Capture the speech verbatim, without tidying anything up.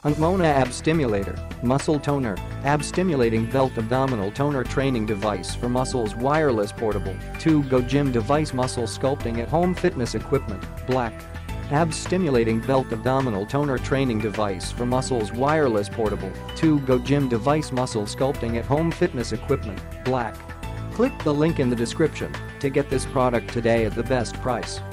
Untmona Ab Stimulator, Muscle Toner, Ab Stimulating Belt Abdominal Toner Training Device for Muscles Wireless Portable, two Go Gym Device Muscle Sculpting at Home Fitness Equipment, Black. Ab Stimulating Belt Abdominal Toner Training Device for Muscles Wireless Portable, two Go Gym Device Muscle Sculpting at Home Fitness Equipment, Black. Click the link in the description to get this product today at the best price.